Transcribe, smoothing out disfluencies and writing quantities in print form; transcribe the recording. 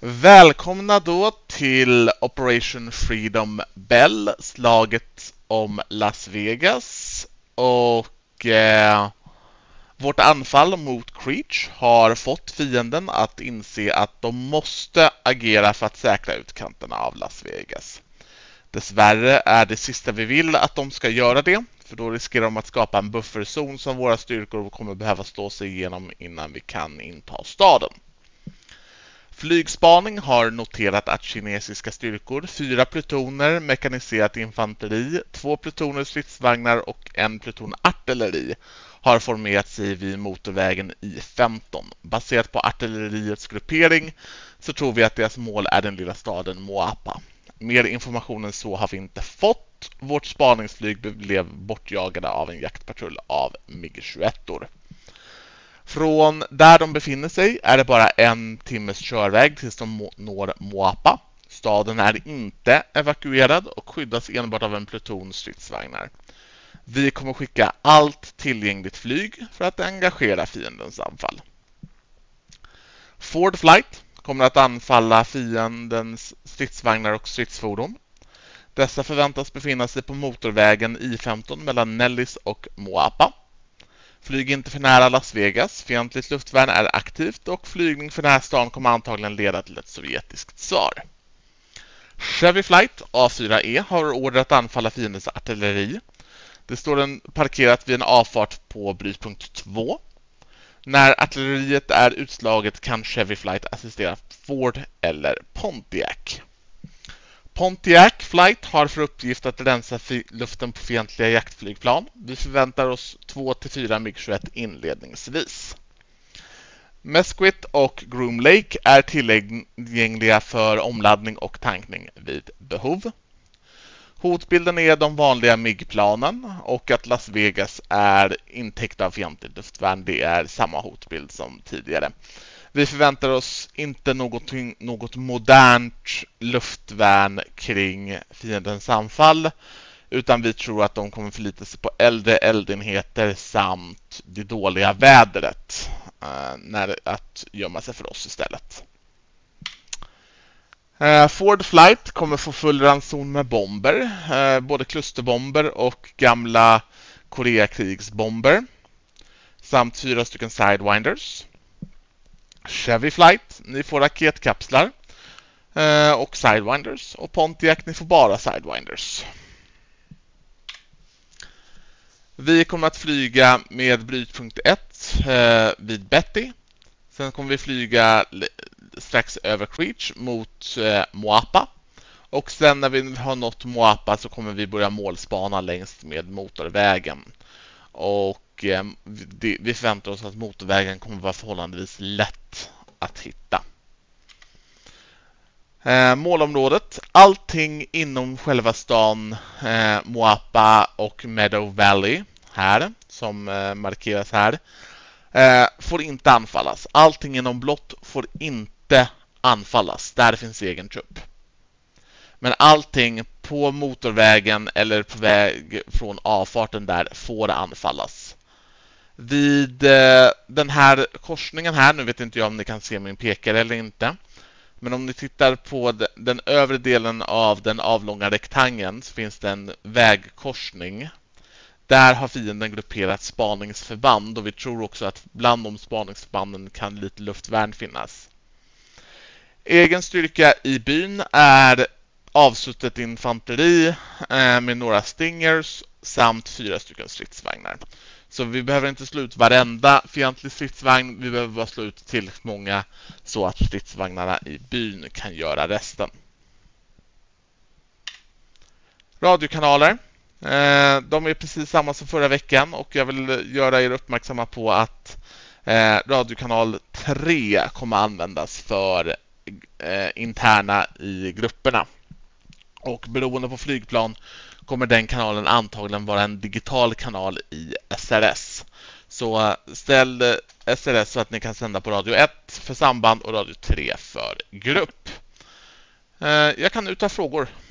Välkomna då till Operation Freedom Bell, slaget om Las Vegas. Och vårt anfall mot Creech har fått fienden att inse att de måste agera för att säkra utkanterna av Las Vegas. Dessvärre är det sista vi vill att de ska göra det, för då riskerar de att skapa en bufferzon som våra styrkor kommer behöva slå sig igenom innan vi kan inta staden. Flygspaning har noterat att kinesiska styrkor, 4 plutoner mekaniserat infanteri, 2 plutoner stridsvagnar och 1 pluton artilleri har formerat sig vid motorvägen I-15. Baserat på artilleriets gruppering så tror vi att deras mål är den lilla staden Moapa. Mer information än så har vi inte fått. Vårt spaningsflyg blev bortjagade av en jaktpatrull av MiG-21. Från där de befinner sig är det bara 1 timmes körväg tills de når Moapa. Staden är inte evakuerad och skyddas enbart av en pluton stridsvagnar. Vi kommer skicka allt tillgängligt flyg för att engagera fiendens anfall. Ford Flight kommer att anfalla fiendens stridsvagnar och stridsfordon. Dessa förväntas befinna sig på motorvägen I-15 mellan Nellis och Moapa. Flyg inte för nära Las Vegas, fientligt luftvärn är aktivt och flygning för nära stan kommer antagligen leda till ett sovjetiskt svar. Chevy Flight A4E har order att anfalla fiendens artilleri. Det står den parkerat vid en avfart på brytpunkt 2. När artilleriet är utslaget kan Chevy Flight assistera Ford eller Pontiac. Pontiac Flight har för uppgift att rensa luften på fientliga jaktflygplan. Vi förväntar oss 2-4 MiG-21 inledningsvis. Mesquite och Groom Lake är tillgängliga för omladdning och tankning vid behov. Hotbilden är de vanliga MiG-planen och att Las Vegas är intäckt av fientligt luftvärn. Det är samma hotbild som tidigare. Vi förväntar oss inte något modernt luftvärn kring fiendens anfall, utan vi tror att de kommer förlita sig på äldre eldenheter samt det dåliga vädret när att gömma sig för oss istället. Ford Flight kommer få full ranson med bomber, både klusterbomber och gamla Koreakrigsbomber, samt 4 stycken Sidewinders. Chevy Flight, ni får raketkapslar och Sidewinders, och Pontiac, ni får bara Sidewinders. Vi kommer att flyga med brytpunkt 1 vid Betty. Sen kommer vi flyga strax över Creech mot Moapa. Och sen när vi har nått Moapa så kommer vi börja målspana längs med motorvägen. Och vi förväntar oss att motorvägen kommer vara förhållandevis lätt att hitta. Målområdet, allting inom själva stan Moapa och Meadow Valley här, som markeras här, får inte anfallas. Allting inom blått får inte anfallas, där finns egen trupp. Men allting på motorvägen eller på väg från avfarten där får anfallas. Vid den här korsningen här, nu vet inte jag om ni kan se min pekare eller inte, men om ni tittar på den övre delen av den avlånga rektangeln så finns det en vägkorsning. Där har fienden grupperat spaningsförband, och vi tror också att bland de spaningsförbanden kan lite luftvärn finnas. Egen styrka i byn är avsuttet infanteri med några stingers samt 4 stycken stridsvagnar. Så vi behöver inte slå ut varenda fientlig stridsvagn, vi behöver bara slå ut tillräckligt många så att stridsvagnarna i byn kan göra resten. Radiokanaler. De är precis samma som förra veckan, och jag vill göra er uppmärksamma på att radiokanal 3 kommer användas för interna i grupperna. Och beroende på flygplan kommer den kanalen antagligen vara en digital kanal i SRS. Så ställ SRS så att ni kan sända på radio 1 för samband och radio 3 för grupp. Jag kan nu ta frågor.